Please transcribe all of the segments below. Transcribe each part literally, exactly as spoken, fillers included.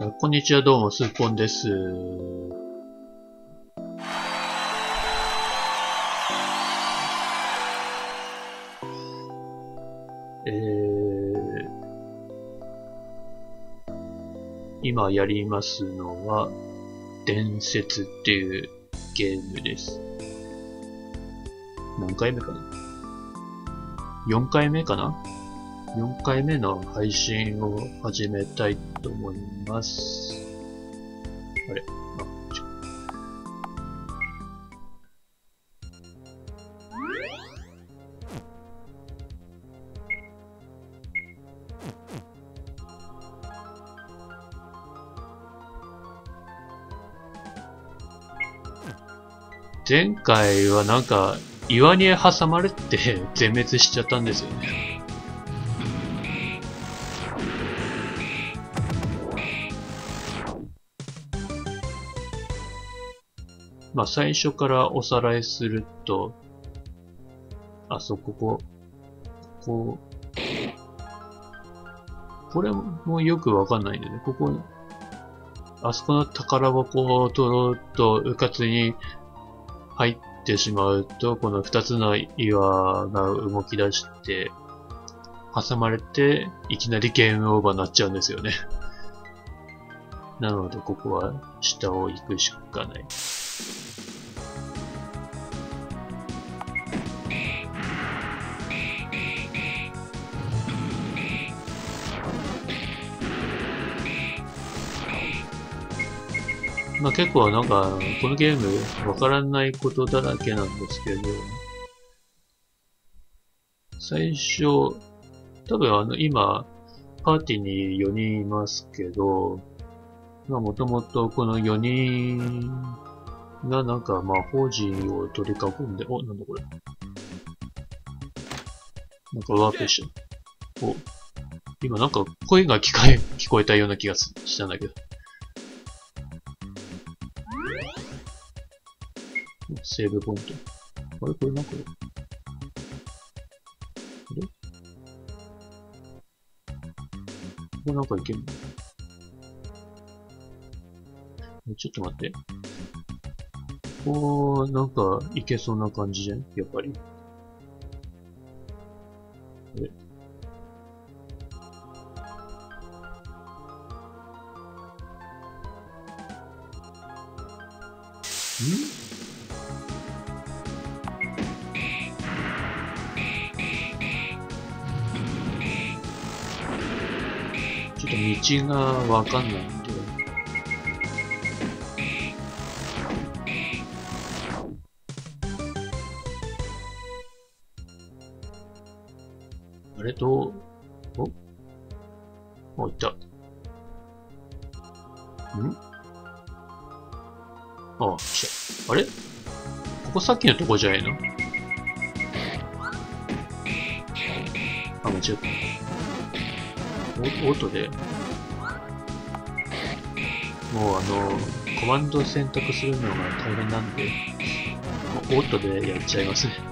あこんにちは、どうも、スーポンです。えー、今やりますのは、伝説っていうゲームです。何回目かな ?よん 回目かな ?よん 回目の配信を始めたいと思います。あれあ、ちょ前回はなんか岩に挟まれて全滅しちゃったんですよね。まあ最初からおさらいすると、あ、そう、ここ、こう、これもよくわかんないんでね、ここ、あそこの宝箱を取ろうとうかつに入ってしまうと、この二つの岩が動き出して、挟まれて、いきなりゲームオーバーになっちゃうんですよね。なので、ここは下を行くしかない。まあ結構なんか、このゲームわからないことだらけなんですけど、最初、多分あの今、パーティーによにんいますけど、まあもともとこのよにんがなんか魔法陣を取り囲んで、お、なんだこれ。なんかワープした。お、今なんか声が聞こえ、聞こえたような気がしたんだけど。セーブポイント。あれこれなんか、あれここなんかいけんの？ちょっと待って。こう、なんか、いけそうな感じじゃんやっぱり。あれ？ん？ちょっと道がわかんないんで。あれと、おお、いった。ん？あ、来た。あれ？ここさっきのとこじゃないの？あ、間違った。オートで、もうあの、コマンド選択するのが大変なんで、もうオートでやっちゃいますね。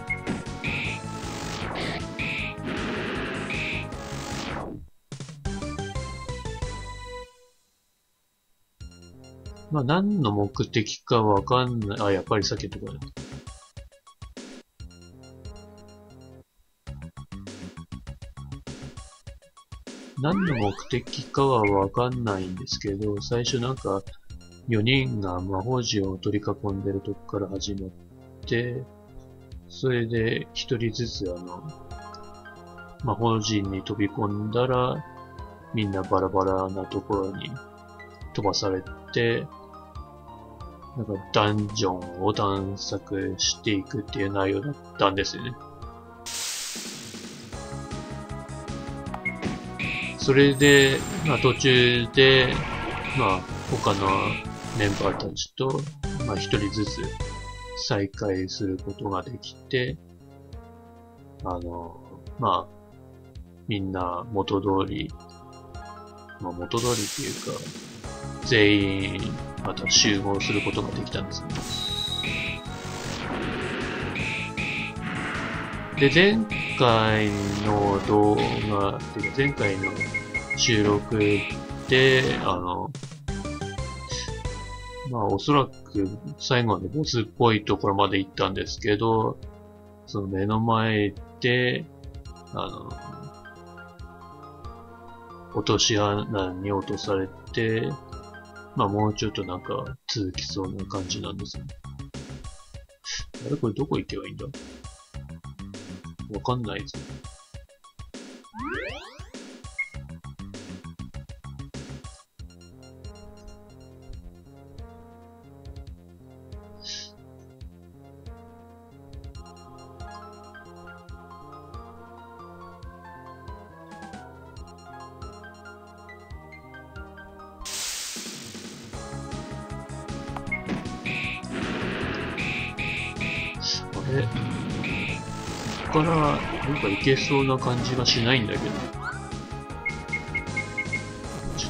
まあ何の目的かわかんない。あ、やっぱりさっきのところだ。何の目的かはわかんないんですけど、最初なんかよにんが魔法陣を取り囲んでるとこから始まって、それでひとりずつあの、魔法陣に飛び込んだら、みんなバラバラなところに飛ばされて、なんかダンジョンを探索していくっていう内容だったんですよね。それで、まあ途中で、まあ他のメンバーたちと、まあ一人ずつ再会することができて、あの、まあ、みんな元通り、まあ元通りっていうか、全員また集合することができたんですね。で、前回の動画、っていうか前回の収録て、あの、まあおそらく最後のボスっぽいところまで行ったんですけど、その目の前で、あの、落とし穴に落とされて、まあもうちょっとなんか続きそうな感じなんですね。あれこれどこ行けばいいんだ？わかんないですね。あれここからなんか行けそうな感じがしないんだけど。ちょっ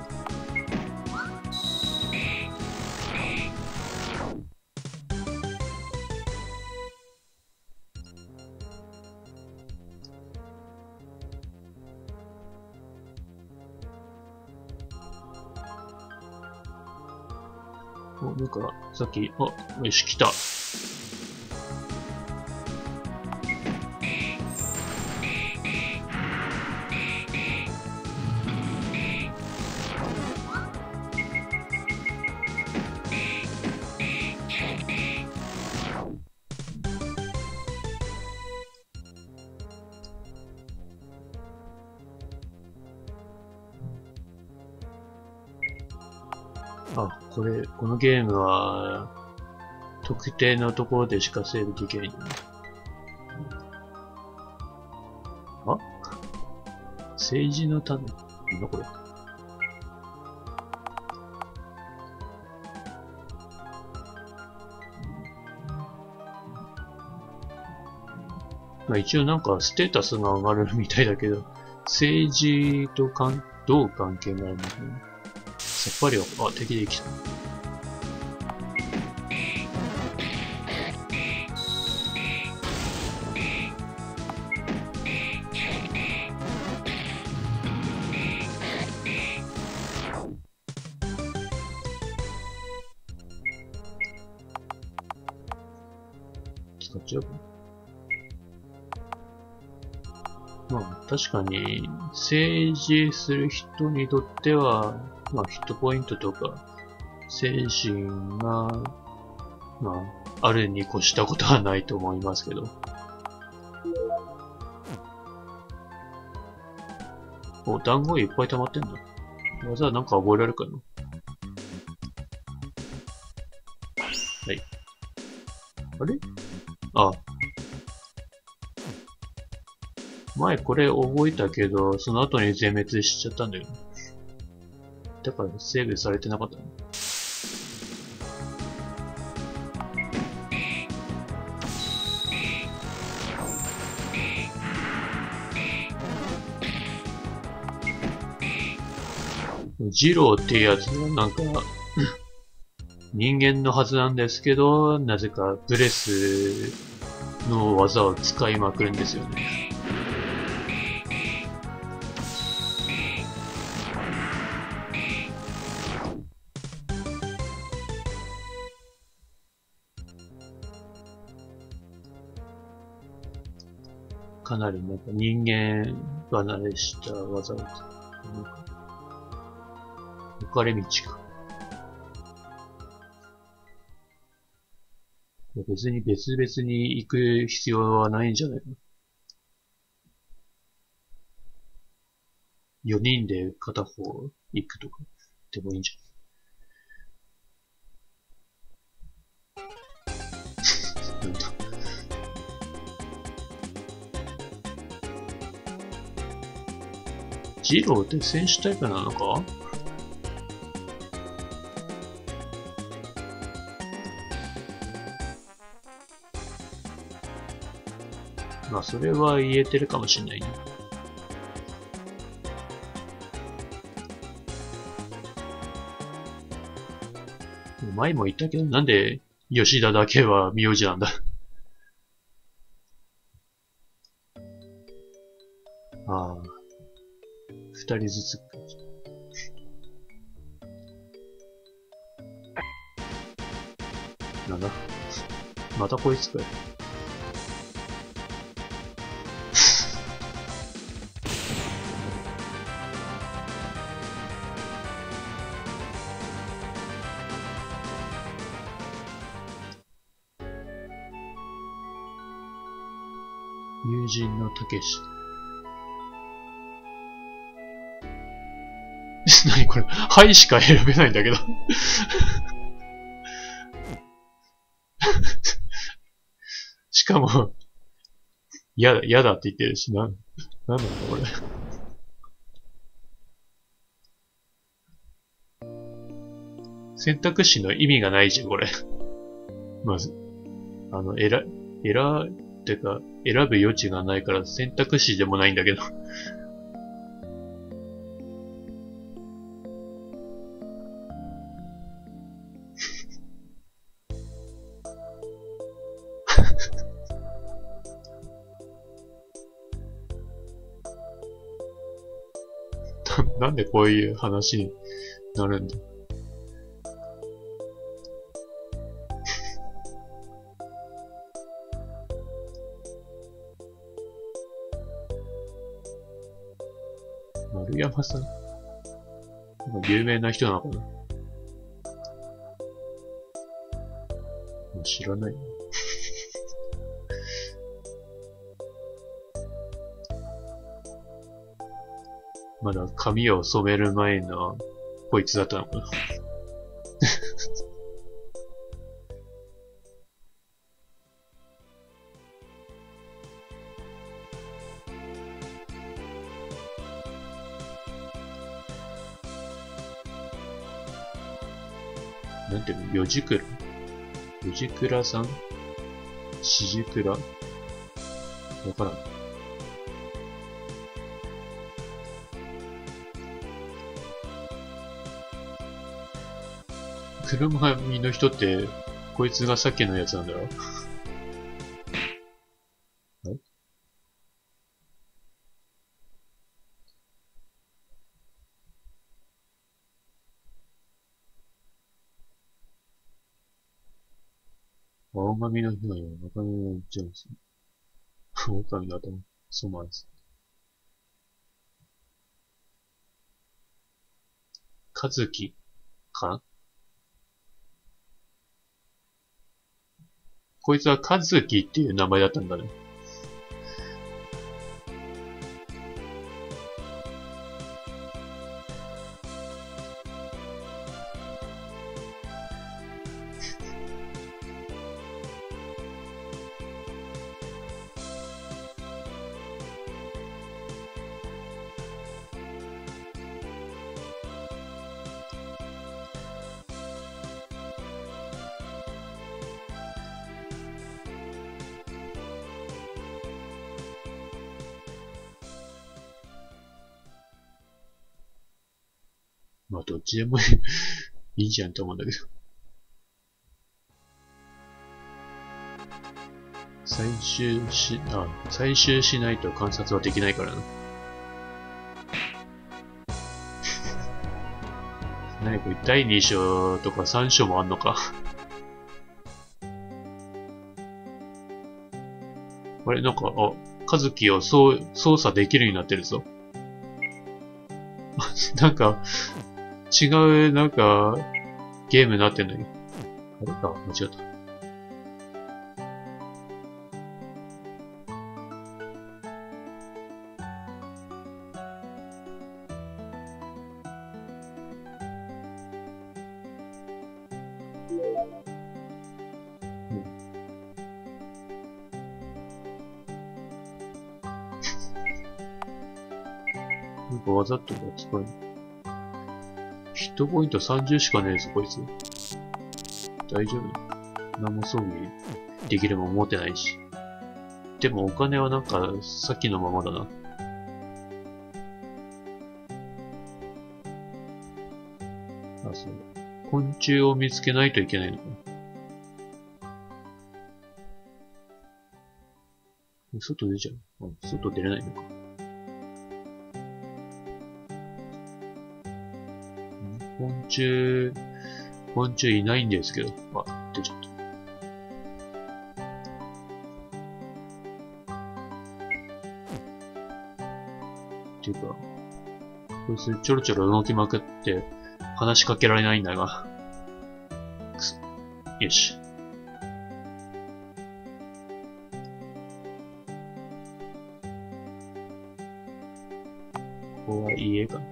と、お、なんか、さっき、あ、よし、来た。あ、これ、このゲームは、特定のところでしかセーブできないんだね。あ、政治の種。なんだこれ。まあ一応なんかステータスが上がるみたいだけど、政治とかんどう関係があるのかな。さっぱりは、あ、敵できた。使っちゃうかな。まあ確かに政治する人にとっては、まあヒットポイントとか精神が、まああるに越したことはないと思いますけど。お、団子いっぱい溜まってんだ。技なんか覚えられるかな？はい。あれ？あ、前これ覚えたけど、その後に全滅しちゃったんだよね。だからセーブされてなかったね。ジローっていうやつはなんか、人間のはずなんですけど、なぜかブレスの技を使いまくるんですよね。かなりなんか人間離れした技を使う。なんか分かれ道か。別に別々に行く必要はないんじゃないかな。よにんで片方行くとかでもいいんじゃない？なんだ。ジローって選手タイプなのか？まあそれは言えてるかもしれないね。前も言ったけど、なんで吉田だけは名字なんだ。ああ、二人ずつ。 なんだまたこいつかよ。友人のたけし。何これはいしか選べないんだけど。しかも、やだ、やだって言ってるし、な、なんなんだこれ。選択肢の意味がないじゃん、これ。まず、あの、選、選、てか、選ぶ余地がないから選択肢でもないんだけど。なんでこういう話になるんだ。丸山さんなんか有名な人なのかな知らない。まだ髪を染める前のこいつだったのかななんていうのよじくらよじくらさんしじくらわからん。車見の人って、こいつがさっきのやつなんだろえ青髪の人が赤髪が言っちゃうんですよ。狼の頭。そうなんです。かずきかなこいつはカズキっていう名前だったんだね。まあ、どっちでもいいじゃんと思うんだけど。採集し、あ、採集しないと観察はできないからな。何これ、だいに章とかさん章もあんのか。あれ、なんか、あ、カズキをそう操作できるようになってるぞ。なんか、違う、なんか、ゲームになってんだけど。あれか、間違った。なんかわざとか使える。ヒットポイントさんじゅうしかねえぞ、こいつ。大丈夫？何も装備できるもん持ってないし。でもお金はなんか、さっきのままだな。あ、そう。昆虫を見つけないといけないのかな。外出ちゃう。あ、外出れないのか。昆虫、昆虫いないんですけど。あ、出ちゃった。 っていうか、こいつちょろちょろ動きまくって話しかけられないんだが。くそ。よし。ここは家かな。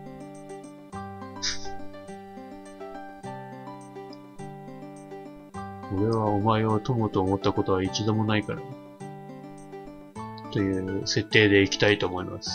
俺はお前を友と思ったことは一度もないから。という設定でいきたいと思います。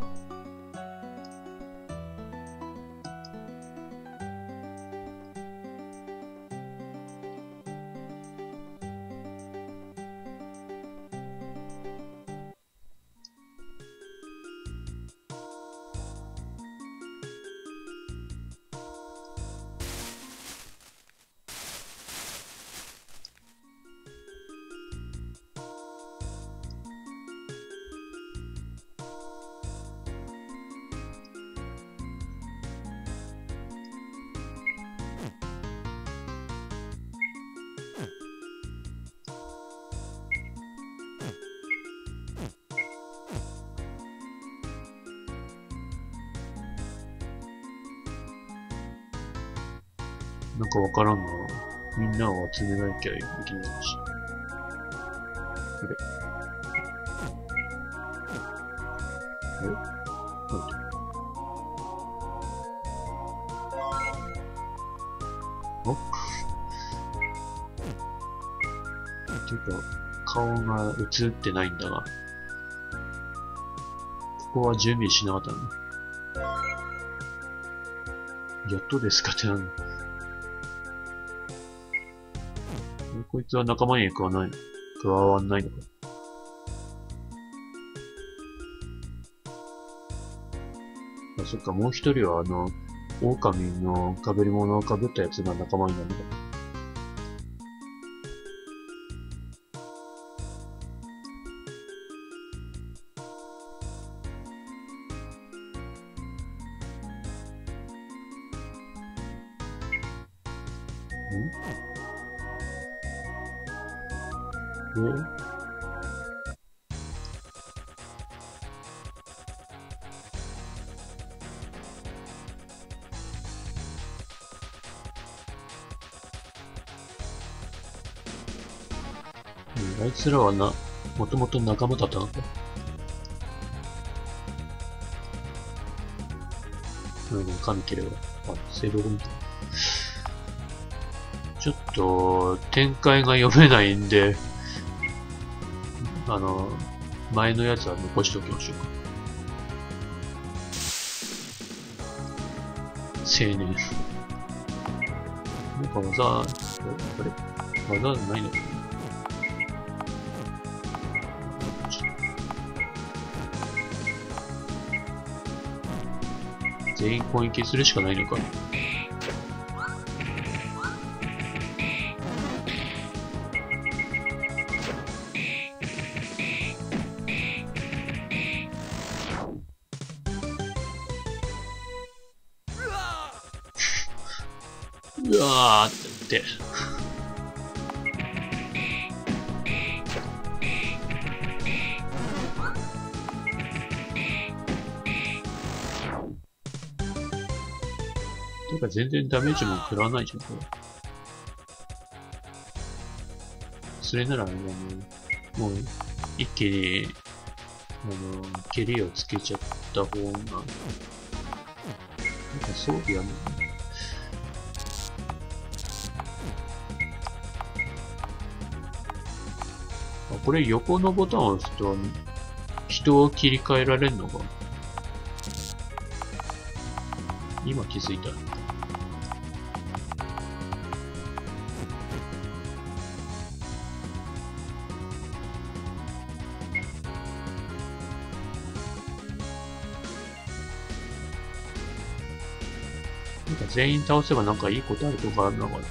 なんかわからんな。みんなを集めなきゃいけないし。これ。えなんであっていうか、顔が映ってないんだが。ここは準備しなかったの。やっとですかってなの。こいつは仲間に加わない、加わんないのか。あ、そっか、もう一人はあの、狼の被り物を被ったやつが仲間になるのか。んえうん、あいつらはな、もともと仲間だったのか。うん、神切れば。あ、セドロみたいな。ちょっと、展開が読めないんで、あの、前のやつは残しておきましょうか。青年。なんか技、あれ技ないのかな。全員攻撃するしかないのか。うわーって。てか全然ダメージも食らわないじゃん、これ。それならあれだね、もう一気に、あの、蹴りをつけちゃった方が、なんか装備あるのね。これ横のボタンを押すと人を切り替えられるのか。今気づいた。なんか全員倒せばなんかいいことあるとかあるのかな。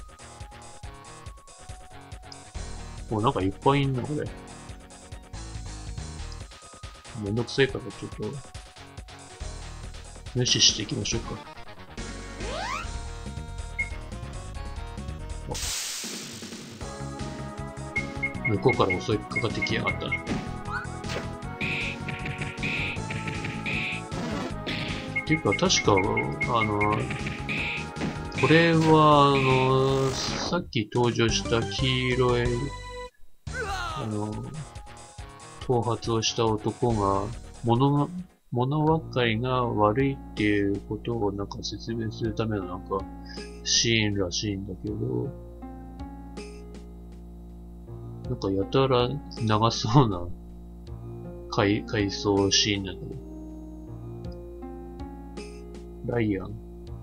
もうなんかいっぱいいんな、これ。 めんどくさいからちょっと、無視していきましょうか。向こうから襲いかかってきやがったな。っていうか、確か、あの、これは、あの、さっき登場した黄色い、あの、頭髪をした男が、物、物分かりが悪いっていうことをなんか説明するためのなんか、シーンらしいんだけど、なんかやたら長そうな回、回想シーンなんだけど。ライアン。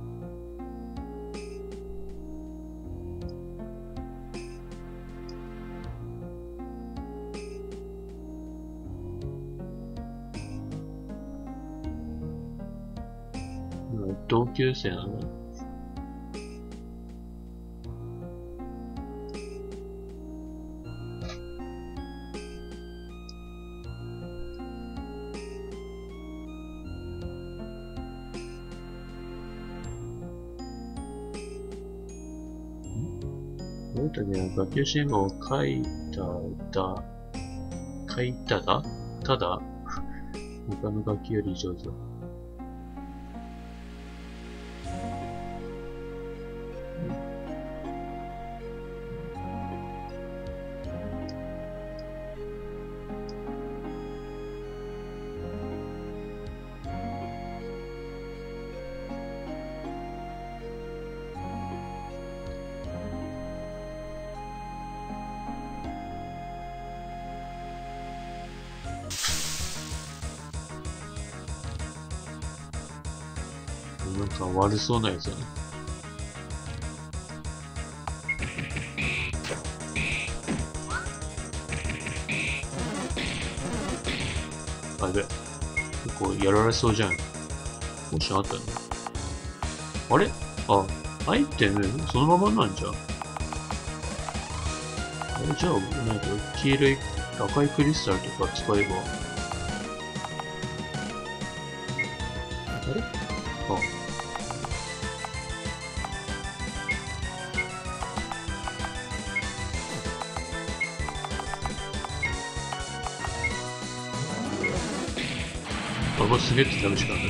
同級生なの？どういう時に学級新聞を書いただ、書いただただ、他の楽器より上手だ。なんか悪そうなやつだね。あ、やべ。結構やられそうじゃん。もしあったね。あれあ、アイテムそのままなんじゃん。あれじゃあ、なんか黄色い赤いクリスタルとか使えば。あれあ。あ、これすげえって試しかない。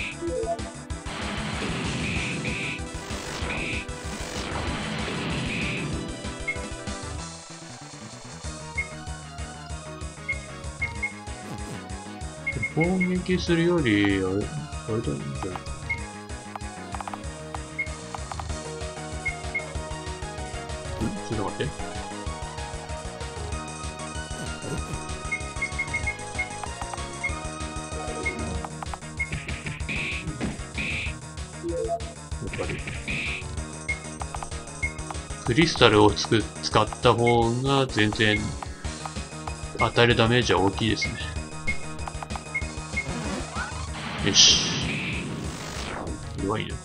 攻撃するより、あれ、あれだね。じゃあんちょっと待って。やっぱり。クリスタルをつく使った方が全然当たるダメージは大きいですね。よし。弱いな。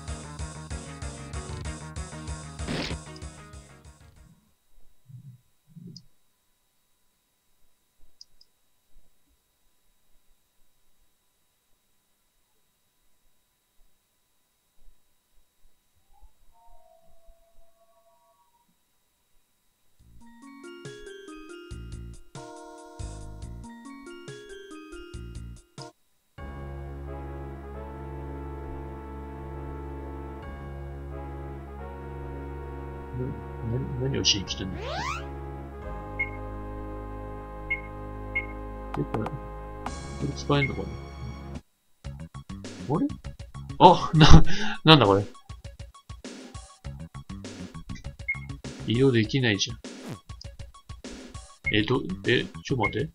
な、何をしに来てんの？え、これ、これ使えんのかな？あれ？あ、な、なんだこれ。移動できないじゃん。え、ど、え、ちょ、待って。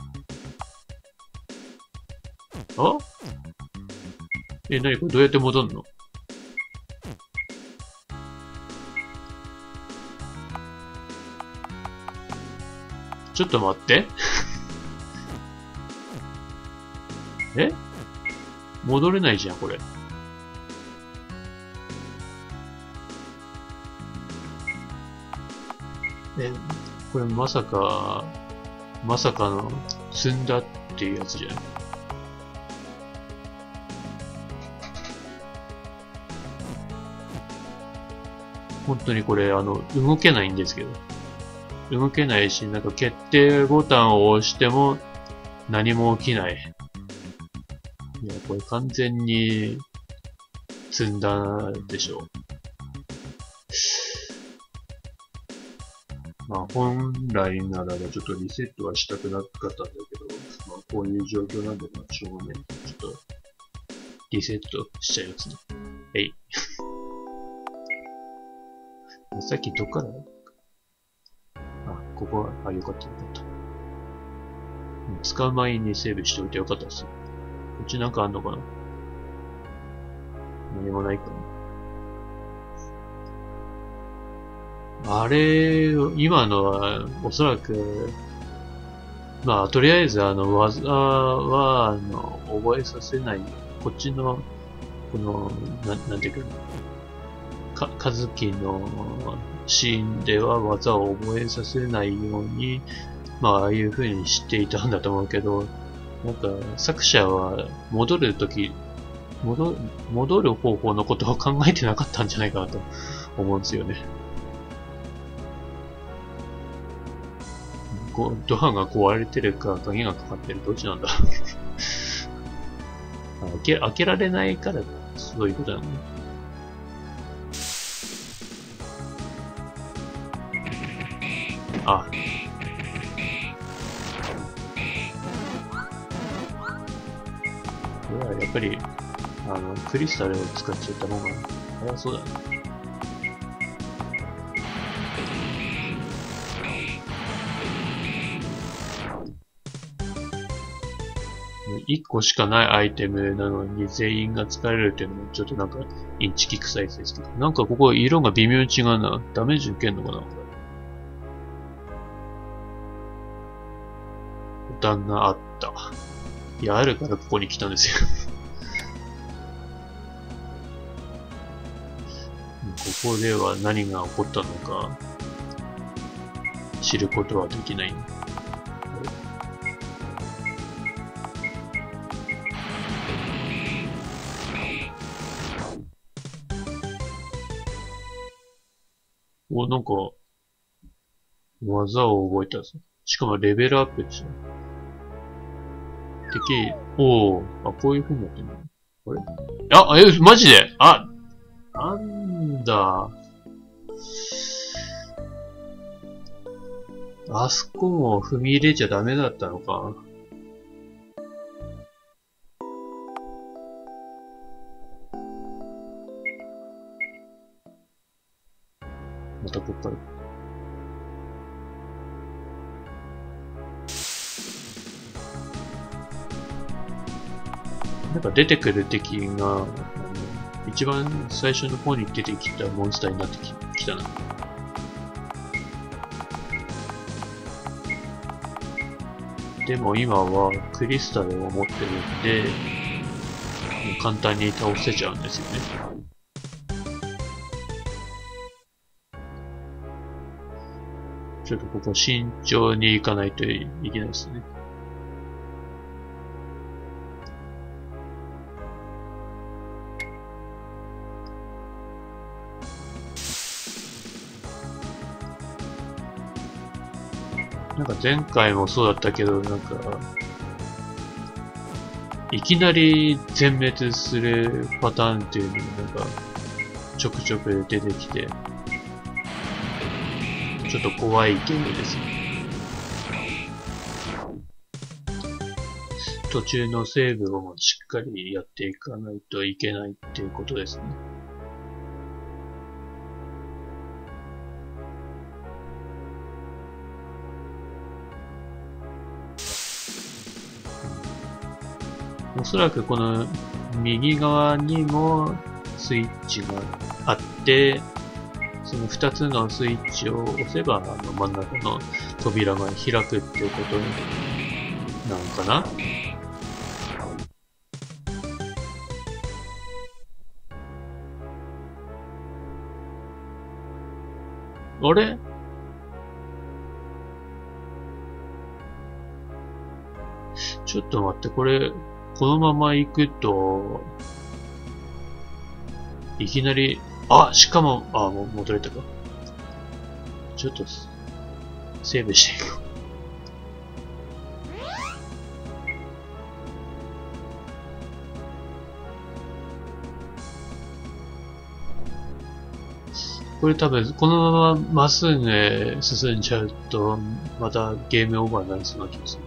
あ？え、なにこれどうやって戻んの？ちょっと待って。え？戻れないじゃん、これ。え、これまさか、まさかの積んだっていうやつじゃん。 本当にこれ、あの、動けないんですけど。動けないし、なんか決定ボタンを押しても何も起きない。いや、これ完全に積んだでしょう。まあ本来ならばちょっとリセットはしたくなかったんだけど、まあこういう状況なんで、まあしょうがない。ちょっとリセットしちゃいますね。えい。さっきどっからあ、ここは、あ、よかったよかった。使う前にセーブしておいてよかったです。こっちなんかあんのかな？何もないかな。あれ、今のは、おそらく、まあ、とりあえず、あの、技は、あの、覚えさせない。こっちの、この、ななんていうか、か、かずきのシーンでは技を覚えさせないように、まあ、ああいう風に知っていたんだと思うけど、なんか、作者は、戻るとき、戻、戻る方法のことを考えてなかったんじゃないかなと思うんですよね。こうドアが壊れてるか、鍵がかかってる、どっちなんだ開け、開けられないから、そういうことだね。あ。これはやっぱり、あの、クリスタルを使っちゃった方が、ああ、そうだね。いっこしかないアイテムなのに全員が使えるっていうのもちょっとなんかインチキ臭いですけど。なんかここ色が微妙に違うな。ダメージ受けんのかなこれ。ボタンがあった。いや、あるからここに来たんですよ。ここでは何が起こったのか知ることはできない。お、なんか、技を覚えたぞ。しかもレベルアップでしょ。敵、おー、あ、こういう風になってるのこれあ、え、マジであ、なんだ。あそこも踏み入れちゃダメだったのか。またこっから。なんか出てくる敵が、あの一番最初の方に出てきたモンスターになってき、きたな。でも今はクリスタルを持ってるんで、簡単に倒せちゃうんですよね。ちょっとここ慎重に行かないといけないですね。なんか前回もそうだったけど、なんか、いきなり全滅するパターンっていうのがなんか、ちょくちょく出てきて、ちょっと怖いゲームですね。途中のセーブをしっかりやっていかないといけないっていうことですね。おそらくこの右側にもスイッチがあって、その二つのスイッチを押せば、あの真ん中の扉が開くっていうことなのかな？あれ？ちょっと待って、これ、このまま行くと、いきなりあ、しかも、あ、もう戻れたか。ちょっと、セーブしていこう。これ多分、このまままっすぐね、進んじゃうと、またゲームオーバーになりそうな気がす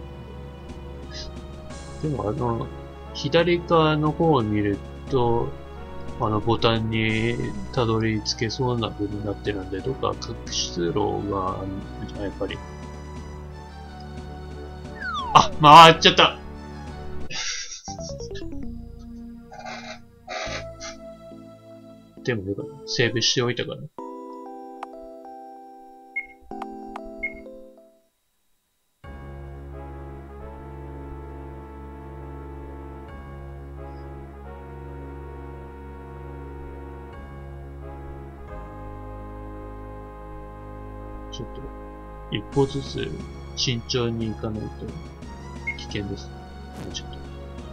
る。でもあの、左側の方を見ると、あのボタンにたどり着けそうな風になってるんで、どっか隠し通路があるんじゃないやっぱり。あ、回っちゃったでもよかった。セーブしておいたから。ちょっと、一歩ずつ慎重に行かないと危険です。ちょっと。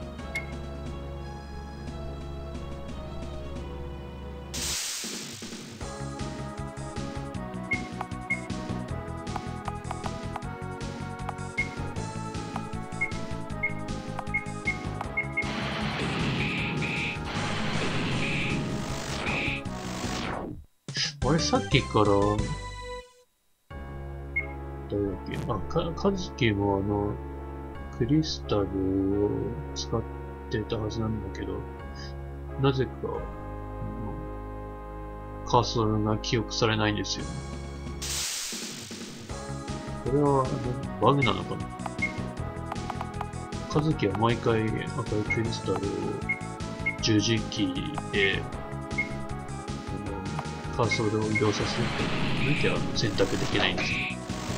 あれ、さっきから、誰だっけあ、か、かずきもあの、クリスタルを使ってたはずなんだけど、なぜか、あのカーソルが記憶されないんですよね。これは、あの、バグなのかな。かずきは毎回赤いクリスタルを十字キーで、カーソルを移動させなきゃ選択できないんですよ。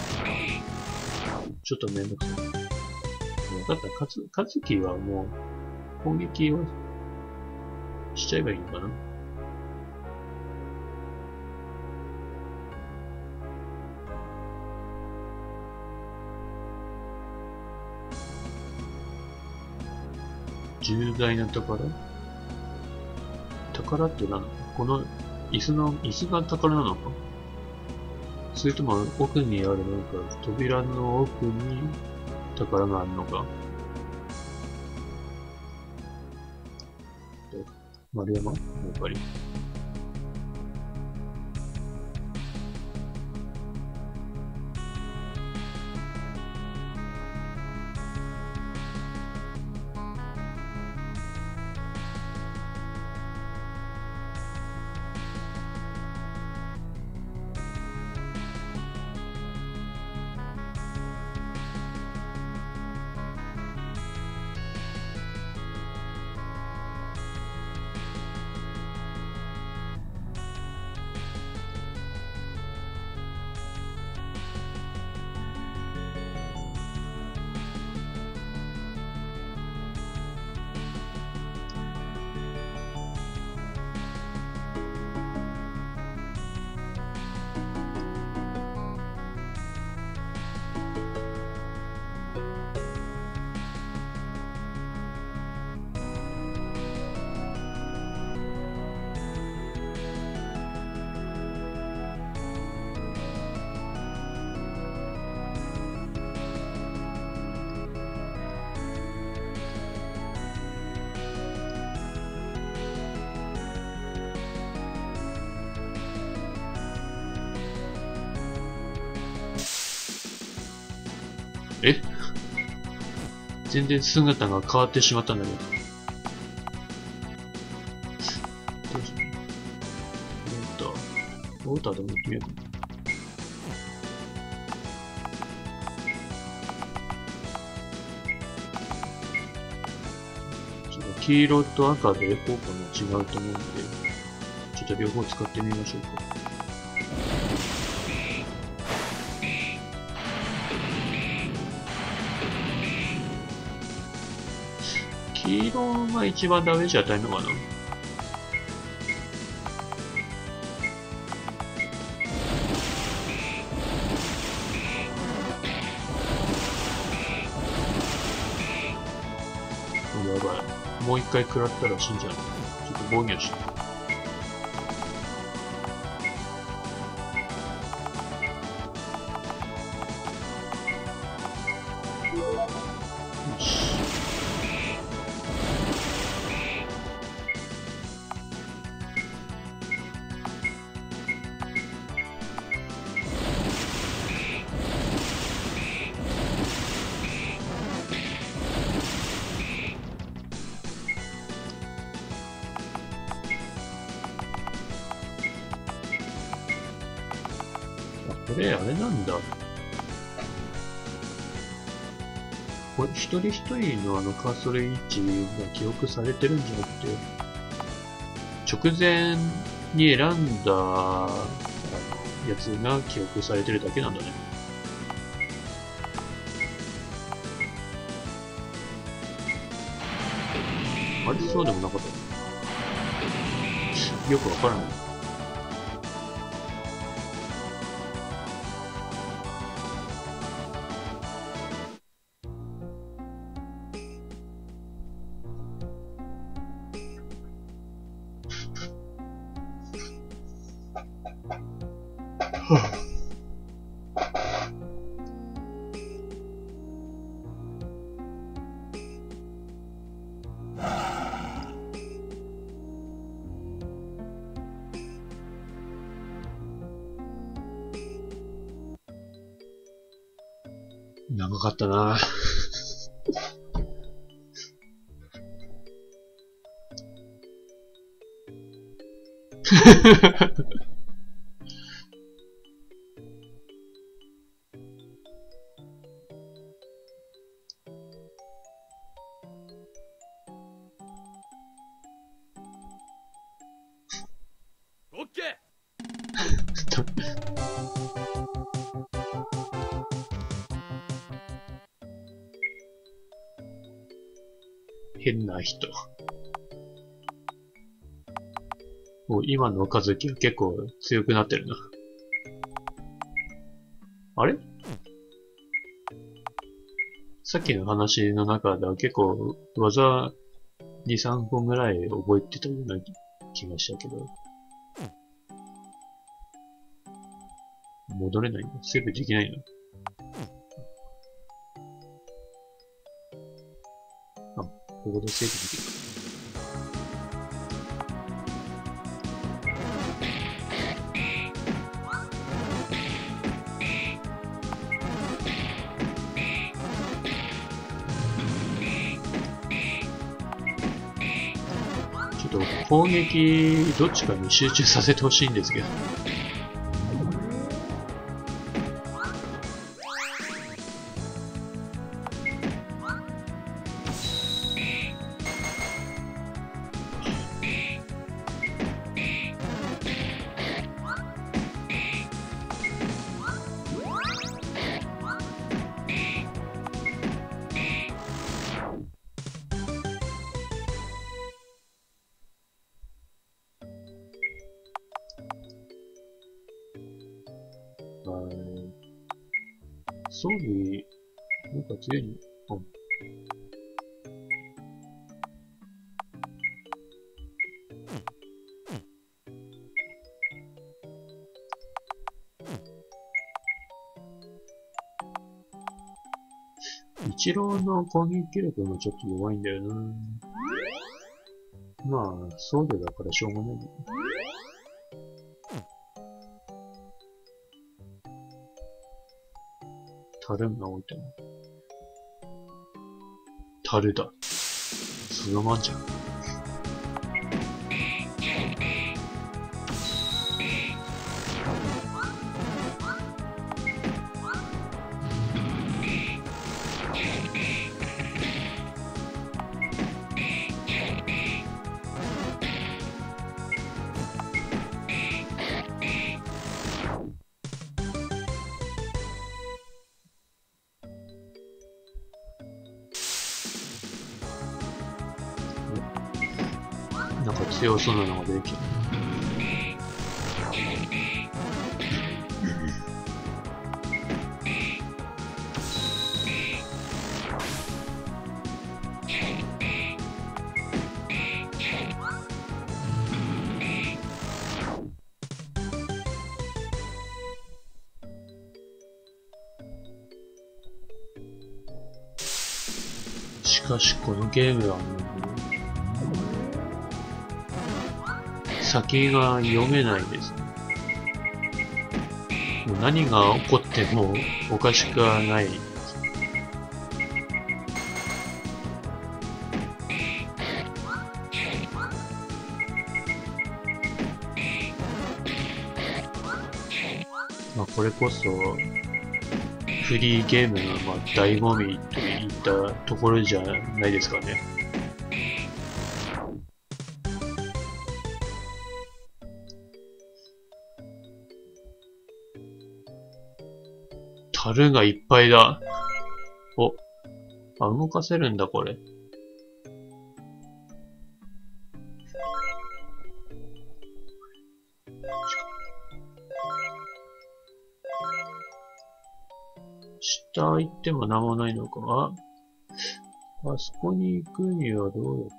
ちょっとめんどくさい。分かった。かず、かずきはもう、攻撃をしちゃえばいいのかな。重大な宝宝って何？この椅子の、椅子が宝なのか？それとも奥にあるなんか扉の奥に宝があるのか？丸山？やっぱり。え？全然姿が変わってしまったんだけど。どうしよう。ウォーター。ウォーターでも行ってみようかな。ちょっと黄色と赤で効果も違うと思うので、ちょっと両方使ってみましょうか。黄色が一番ダメージ与えるのかな？やばい。もう一回食らったら死んじゃう。ちょっと防御して。 れ、あれなんだ。これ、一人一人のあのカーソル位置が記憶されてるんじゃなくて、直前に選んだあのやつが記憶されてるだけなんだね。あれ、そうでもなかった。よくわからない。長かったな。 オッケー。 変な人。もう今の和樹は結構強くなってるな。あれ？さっきの話の中では結構技に、さんこぐらい覚えてたような気がしたけど。戻れないの？セーブできないの？あ、ここでセーブできるか。ちょっと攻撃どっちかに集中させてほしいんですけど。装備、なんか強いの？あ、一郎の攻撃力もちょっと弱いんだよな。まあ、装備だからしょうがないんだよ。樽が置いてある。樽だ。そのまんじゃん。なんか強そうなのが出てきた。しかしこのゲームはもう先が読めないですね。もう何が起こってもおかしくはない。まあ、ここれこそ、フリーゲームのまあ醍醐味といったところじゃないですかね。樽がいっぱいだ。お、あ、動かせるんだ、これ。下行っても何もないのか。あ、あそこに行くにはどうやって。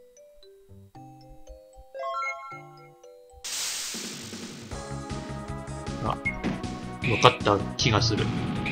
あ、わかった気がする。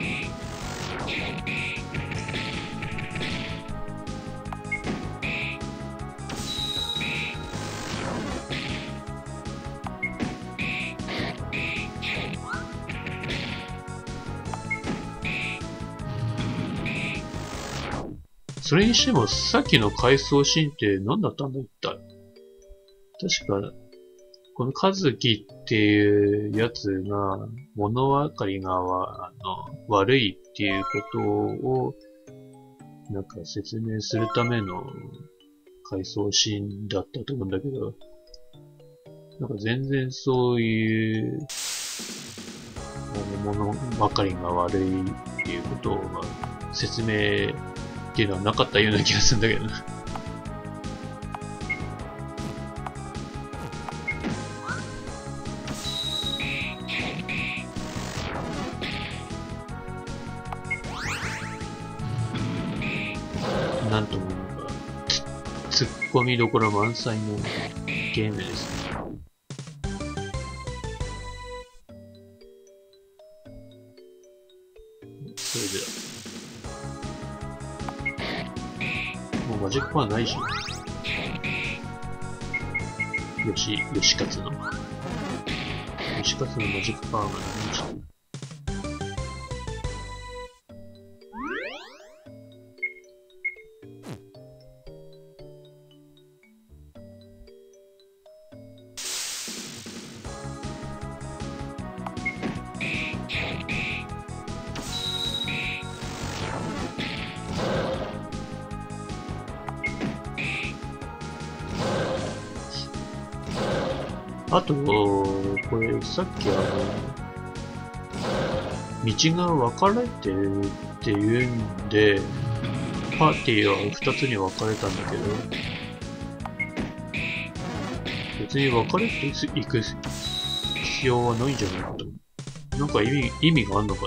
それにしても、さっきの回想シーンって何だったんだ一体。確か、この和樹っていうやつが、物分かりがあの悪いっていうことを、なんか説明するための回想シーンだったと思うんだけど、なんか全然そういう、あの物分かりが悪いっていうことを、まあ、説明っていうのはなかったような気がするんだけどな。なんともなんか、ツッコミどころ満載のゲームですね。それでは。もうマジックはないし。よし、よしかつの。よしかつのマジックパワーが何した。あと、これ、さっきあの、道が分かれてるっていうんで、パーティーは二つに分かれたんだけど、別に分かれていく必要はないんじゃないかと。なんか意味、意味があんのかな。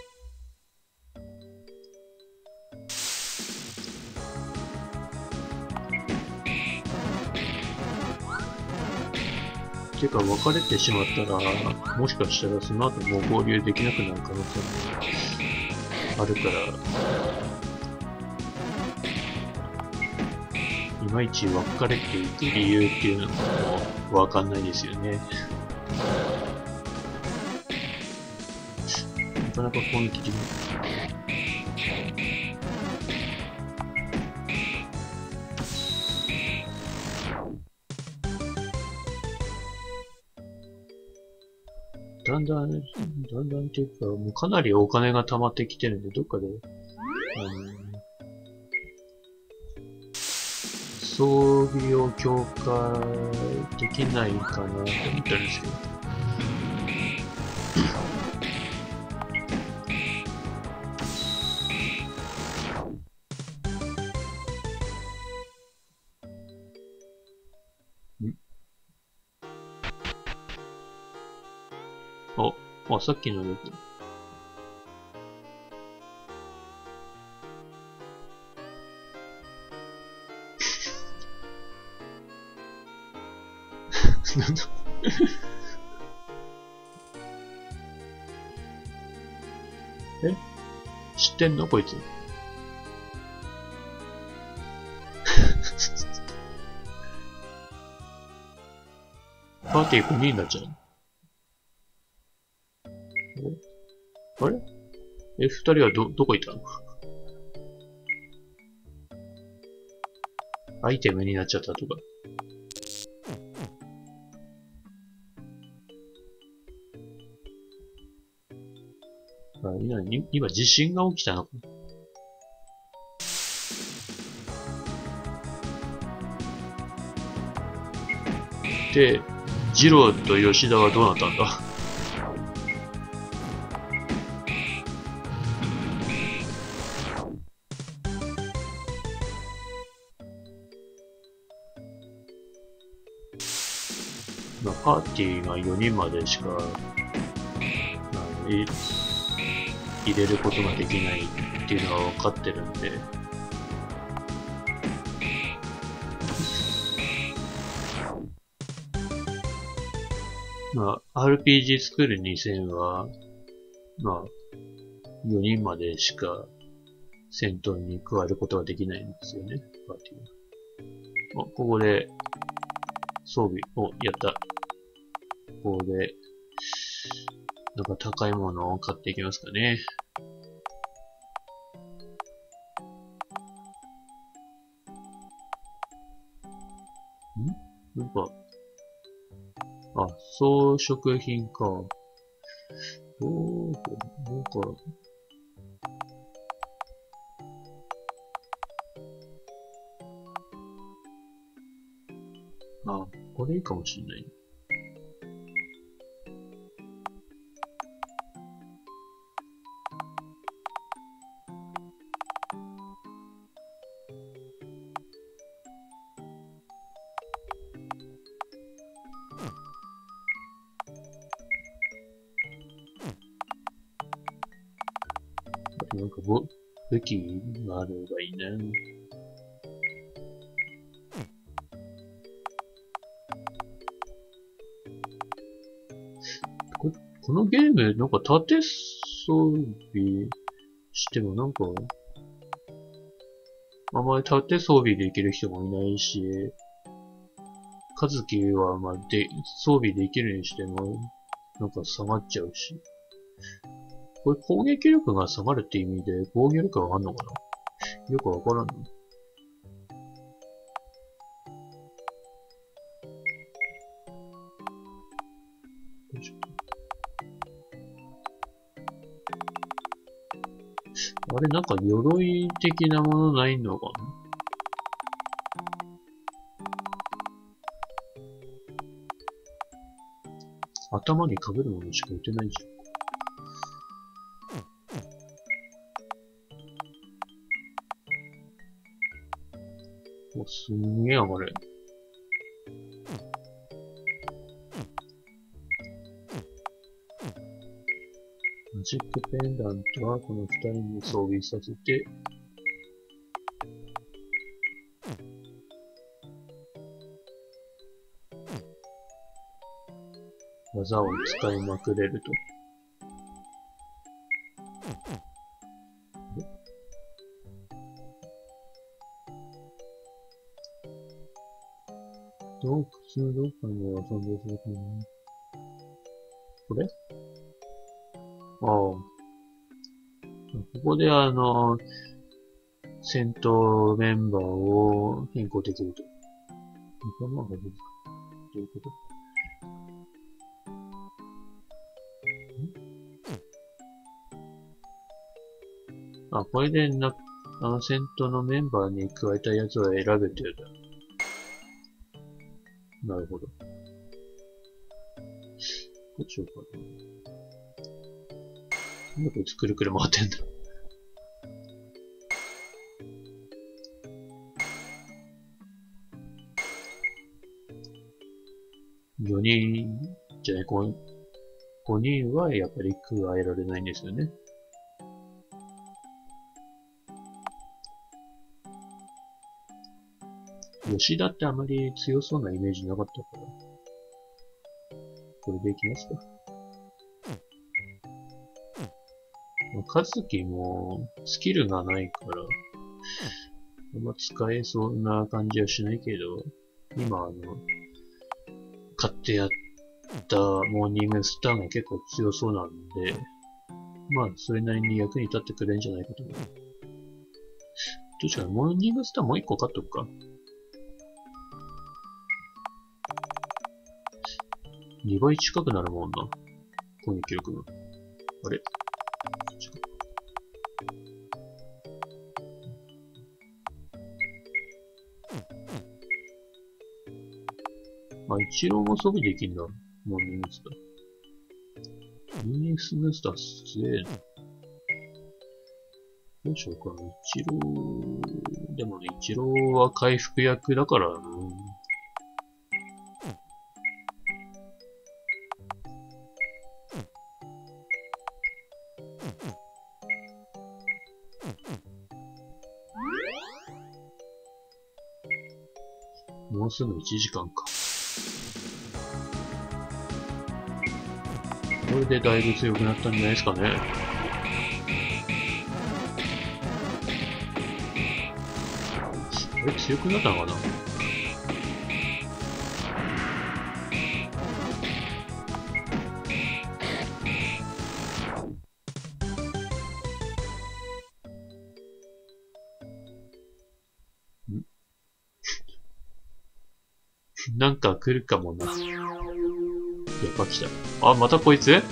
てか、別れてしまったら、もしかしたらその後もう合流できなくなる可能性もあるから、いまいち別れていく理由っていうのもわかんないですよね。なかなか攻撃的な。だんだん、だんだんっていうか、もうかなりお金が溜まってきてるんで、どっかで、あの、装備を強化できないかなと思ったんですけど。んあ、あ、さっきのやつ。なんだえ知ってんのこいつ。パーティーごにんになっちゃう。あれえ、二人はど、どこ行ったの？アイテムになっちゃったとか。 今、今地震が起きたのか。で、ジローと吉田はどうなったんだ？まあ、パーティーがよにんまでしか、あの、い入れることができないっていうのは分かってるんで、まあ、アールピージー スクールにせんは、まあ、よにんまでしか戦闘に加わることができないんですよね、パーティーは。あ、ここで、装備、お、やった。ここで、なんか高いものを買っていきますかね。んなんか、あ、装飾品か。おー、なんか、あ、これいいかもしれない。なんか武武器があればいいね。ここのゲーム、なんか縦装備してもなんか、あんまり縦装備できる人もいないし、和樹はまあで、装備できるにしても、なんか下がっちゃうし。これ攻撃力が下がるって意味で防御力が上がるのかな？よくわからんの。あれ、なんか鎧的なものないのかな？頭に被るものしか打てないじゃん。お、すんげえ上がる。マジックペンダントはこの二人に装備させて、技を使いまくれると。洞窟のどっかには存在するかな。これ？ああ。ここであの、戦闘メンバーを変更できると。仲間が出るか。どういうこと？あ、これでな、あの戦闘のメンバーに加えたやつを選べてるだ。なるほど。どうしようかな。なんでこいつくるくる回ってんだ。よにんじゃない、ごにんはやっぱり加えられないんですよね。吉田ってあまり強そうなイメージなかったから。これでいきますか。和樹もスキルがないから、あんま使えそうな感じはしないけど、今あの、買ってやったモーニングスターが結構強そうなんで、まあ、それなりに役に立ってくれるんじゃないかと思う。どうしようかな、モーニングスターもう一個買っとくか。にばい近くなるもんな。攻撃力が。あれちか。あ、一郎も装備できんだ。モーニングスター。モーニングスターすげえな。どうしようかな。一郎、でもね、一郎は回復役だからな。もうすぐいちじかんか。これでだいぶ強くなったんじゃないですかね。あれ強くなったのかな。なんか来るかもな。やっぱ来た。あ、またこいつ？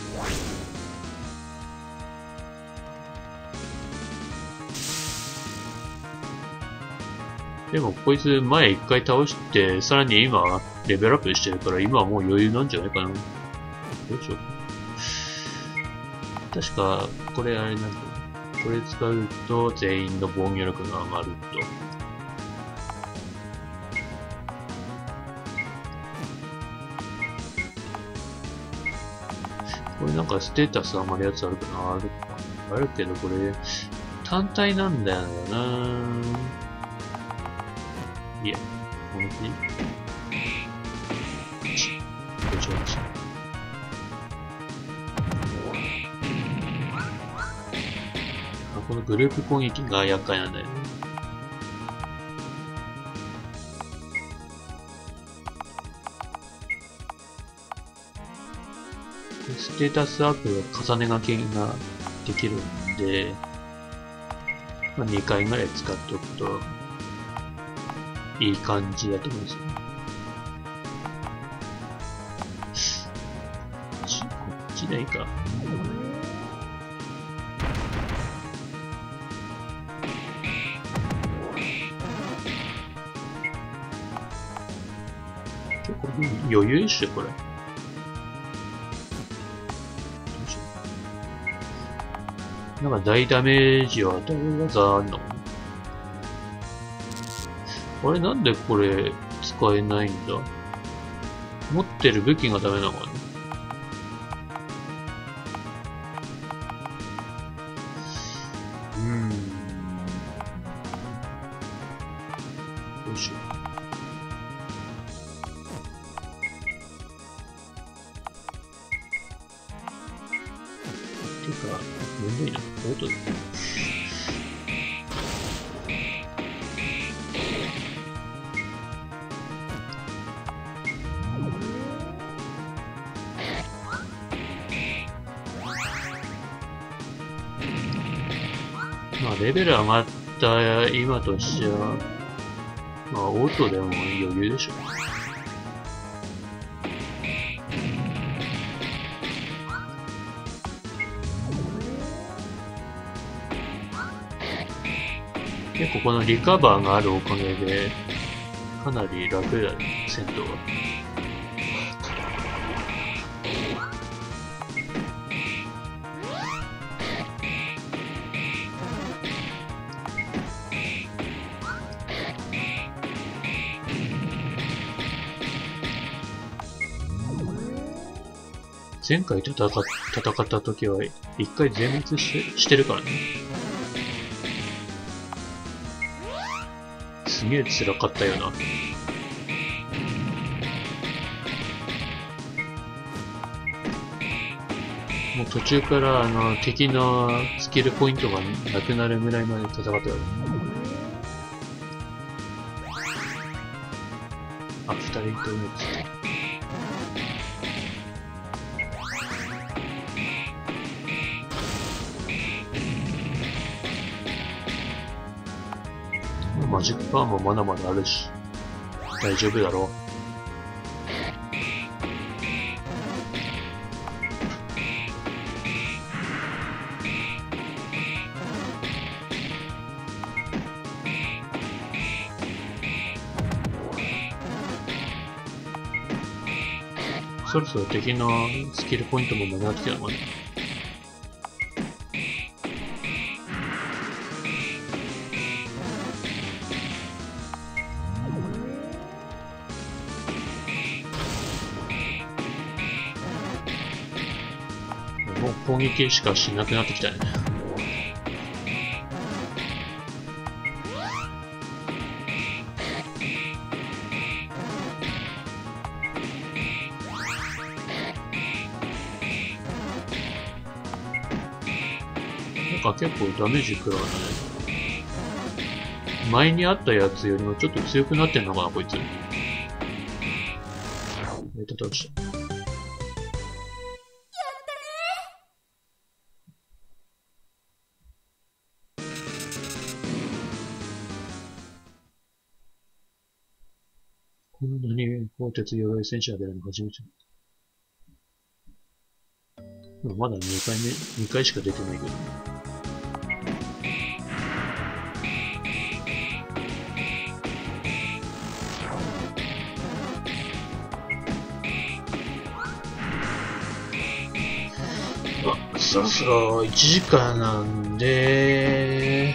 でもこいつ前一回倒して、さらに今レベルアップしてるから今はもう余裕なんじゃないかな。どうしよう。確か、これあれなんだよ。これ使うと全員の防御力が上がると。これなんかステータス上がるやつあるかな。あるか。あるけどこれ単体なんだよな。いや、本当にこっちこっちこっち。あ、このグループ攻撃が厄介なんだよね。ステータスアップ重ね掛けができるんで、まあ、にかいぐらい使っておくといい感じだと思うんですよね。こっち、こっちでいいか。結構余裕でしょ、これ。なんか大ダメージを与える技あんの？あれなんでこれ使えないんだ？持ってる武器がダメなのかな？うーん。どうしよう。てか、めんどいな。オートで。まあ、レベル上がった今としては、まあ、オートでも余裕でしょ。結構このリカバーがあるおかげで、かなり楽だね、戦闘は。前回戦っ、戦った時は一回全滅して、してるからね。すげえ辛かったよな。もう途中からあの敵のスキルポイントがなくなるぐらいまで戦ったよ。あ、二人ともマジックパーもまだまだあるし、大丈夫だろう。 そろそろ敵のスキルポイントもなくなってきたのかな。もう攻撃しかしなくなってきたね。なんか結構ダメージ食らうね。前にあったやつよりもちょっと強くなってんのかな、こいつ。えー、叩きした。こんなに鋼鉄鎧戦士が出るの初めて。まだにかいめ、にかいしか出てないけど。あ、そろそろいちじかんなんで、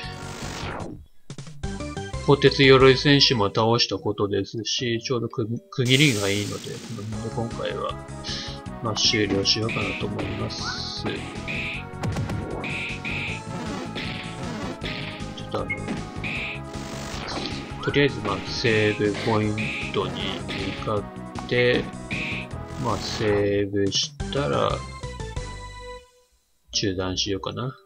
鋼鉄鎧戦士も倒したことですし、ちょうど区切りがいいので、今回は、まあ、終了しようかなと思います。ちょっとあの、とりあえずまあ、セーブポイントに向かって、まあ、セーブしたら、中断しようかな。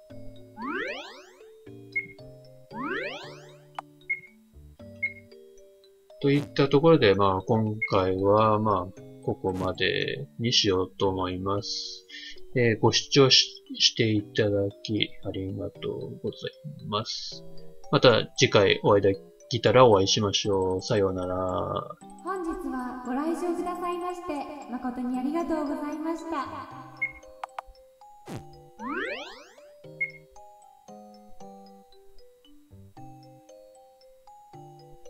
といったところで、まあ、今回は、まあ、ここまでにしようと思います。えー、ご視聴 し, していただきありがとうございます。また次回お会いできたらお会いしましょう。さようなら。 本日はご来場くださいまして誠にありがとうございました。